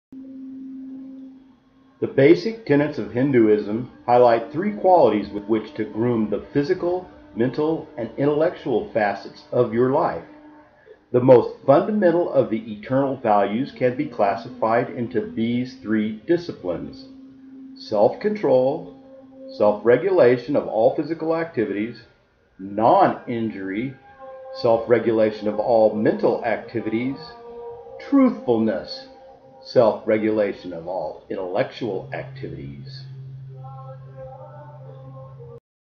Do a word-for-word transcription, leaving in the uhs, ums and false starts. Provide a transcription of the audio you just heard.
The basic tenets of Hinduism highlight three qualities with which to groom the physical, mental, and intellectual facets of your life. The most fundamental of the eternal values can be classified into these three disciplines: self-control, self-regulation of all physical activities, non-injury, self-regulation of all mental activities, truthfulness, self-regulation of all intellectual activities.